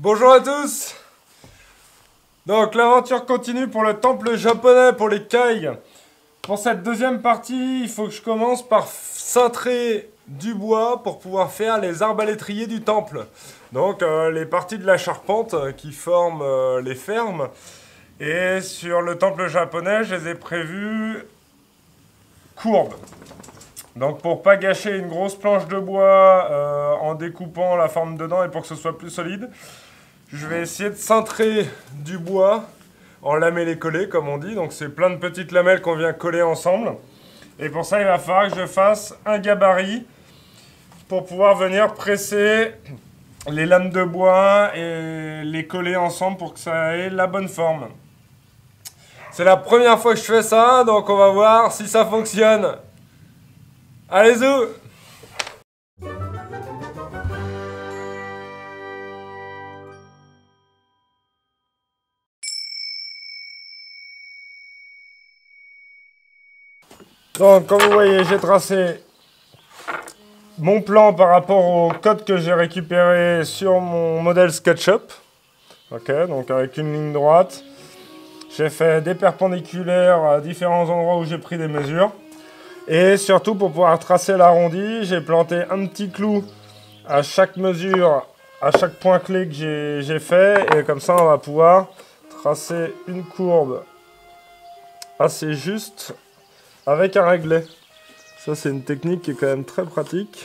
Bonjour à tous. Donc l'aventure continue pour le temple japonais, pour les Kai. Pour cette deuxième partie, il faut que je commence par cintrer du bois pour pouvoir faire les arbalétriers du temple. Donc les parties de la charpente qui forment les fermes. Et sur le temple japonais, je les ai prévues courbes. Donc pour pas gâcher une grosse planche de bois en découpant la forme dedans et pour que ce soit plus solide, je vais essayer de cintrer du bois en lamellé-collé comme on dit. Donc c'est plein de petites lamelles qu'on vient coller ensemble. Et pour ça il va falloir que je fasse un gabarit pour pouvoir venir presser les lames de bois et les coller ensemble pour que ça ait la bonne forme. C'est la première fois que je fais ça, donc on va voir si ça fonctionne. Allez-y! Donc, comme vous voyez, j'ai tracé mon plan par rapport au code que j'ai récupéré sur mon modèle SketchUp. Ok, donc avec une ligne droite. J'ai fait des perpendiculaires à différents endroits où j'ai pris des mesures. Et surtout, pour pouvoir tracer l'arrondi, j'ai planté un petit clou à chaque mesure, à chaque point clé que j'ai fait. Et comme ça, on va pouvoir tracer une courbe assez juste avec un réglet. Ça, c'est une technique qui est quand même très pratique.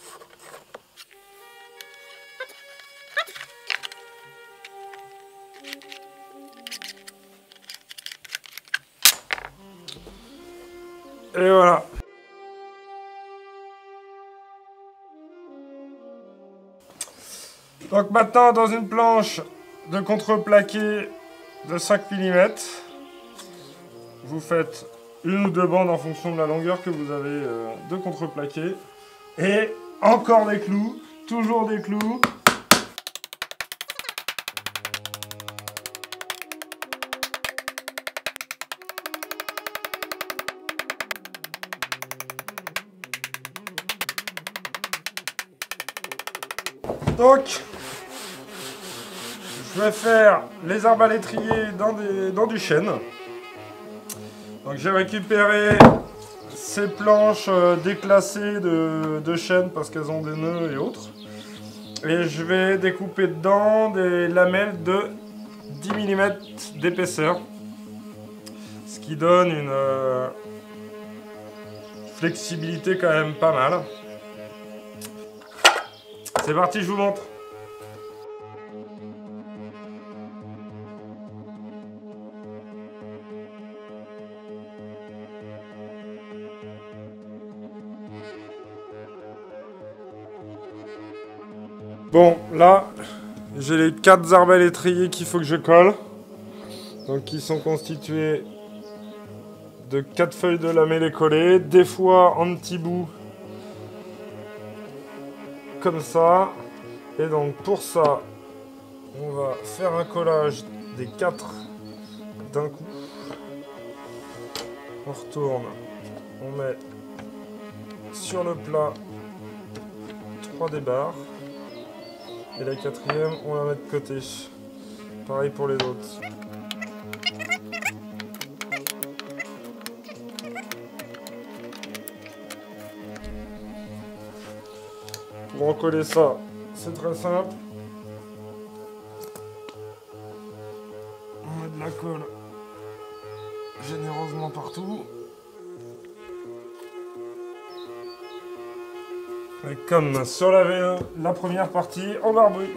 Et voilà. Donc maintenant, dans une planche de contreplaqué de 5 mm, vous faites une ou deux bandes en fonction de la longueur que vous avez de contreplaqué. Et encore des clous, toujours des clous. Donc, je vais faire les arbalétriers dans du chêne. Donc j'ai récupéré ces planches déclassées de chêne parce qu'elles ont des nœuds et autres. Et je vais découper dedans des lamelles de 10 mm d'épaisseur. Ce qui donne une flexibilité quand même pas mal. C'est parti, je vous montre. Bon, là, j'ai les 4 arbalétriers qu'il faut que je colle. Donc, qui sont constitués de 4 feuilles de lamellé collées, des fois en petits bouts, comme ça. Et donc, pour ça, on va faire un collage des 4 d'un coup. On retourne, on met sur le plat 3 des barres. Et la quatrième, on la met de côté. Pareil pour les autres. Pour recoller ça, c'est très simple. On met de la colle généreusement partout. Et comme sur la première partie, en barbouille.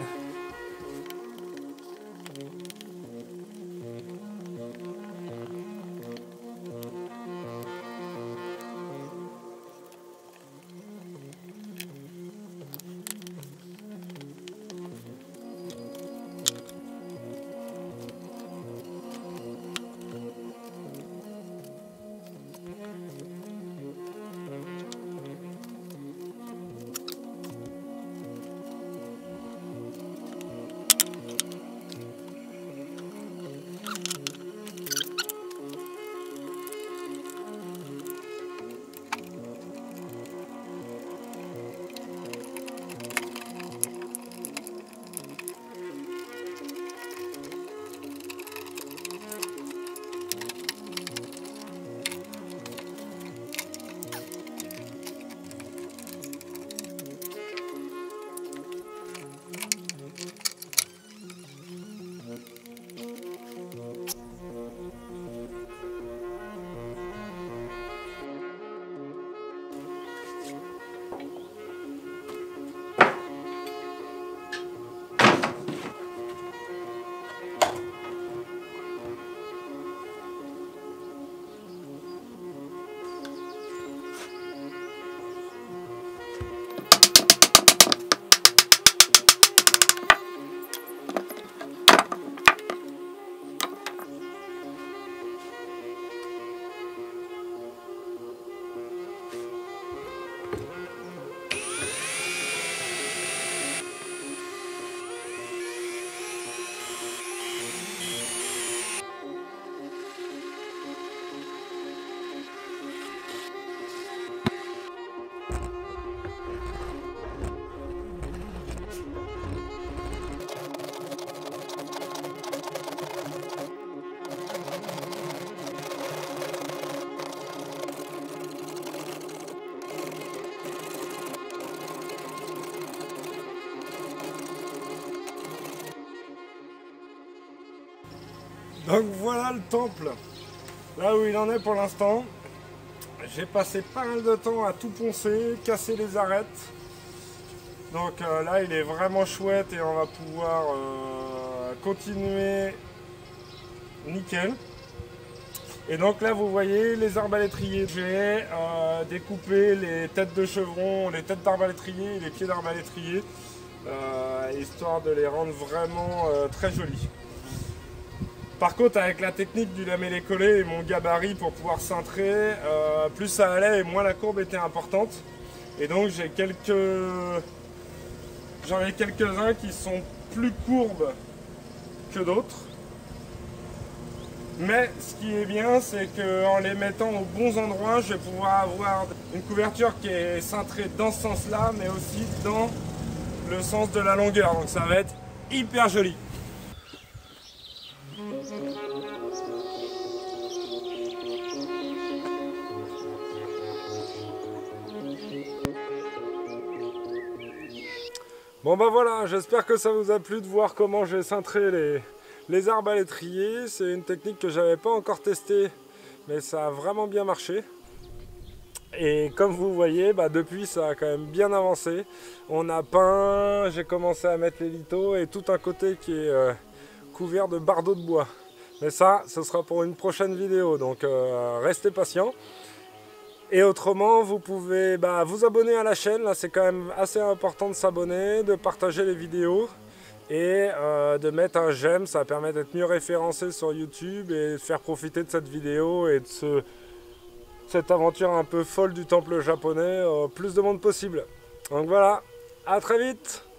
Donc voilà le temple, là où il en est pour l'instant. J'ai passé pas mal de temps à tout poncer, casser les arêtes. Donc là il est vraiment chouette et on va pouvoir continuer nickel. Et donc là vous voyez les arbalétriers. J'ai découpé les têtes de chevron, les têtes d'arbalétrier et les pieds d'arbalétrier, histoire de les rendre vraiment très jolis. Par contre, avec la technique du lamellé-collé et mon gabarit pour pouvoir cintrer, plus ça allait et moins la courbe était importante. Et donc j'en ai quelques-uns qui sont plus courbes que d'autres. Mais ce qui est bien, c'est qu'en les mettant aux bons endroits, je vais pouvoir avoir une couverture qui est cintrée dans ce sens-là, mais aussi dans le sens de la longueur. Donc ça va être hyper joli. Bon bah voilà, j'espère que ça vous a plu de voir comment j'ai cintré les arbalétriers. C'est une technique que j'avais pas encore testée, mais ça a vraiment bien marché. Et comme vous voyez, bah depuis ça a quand même bien avancé. On a peint, j'ai commencé à mettre les litos et tout un côté qui est couvert de bardeaux de bois. Mais ça, ce sera pour une prochaine vidéo, donc restez patients. Et autrement, vous pouvez vous abonner à la chaîne, là c'est quand même assez important de s'abonner, de partager les vidéos et de mettre un j'aime, ça permet d'être mieux référencé sur YouTube et de faire profiter de cette vidéo et de cette aventure un peu folle du temple japonais au plus de monde possible. Donc voilà, à très vite!